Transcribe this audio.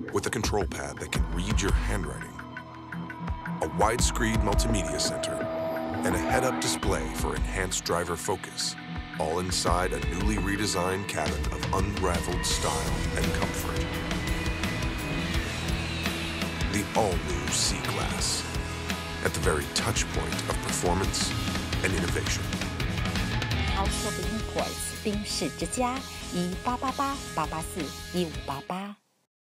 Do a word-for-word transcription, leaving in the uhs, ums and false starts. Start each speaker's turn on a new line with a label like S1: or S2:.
S1: with a control pad that can read your handwriting, a widescreen multimedia center, and a head-up display for enhanced driver focus, all inside a newly redesigned cabin of unrivaled style and comfort. The all-new C-Class, at the very touch point of performance and innovation.
S2: House of Imports 宾士之家一八八八八八四一五八八。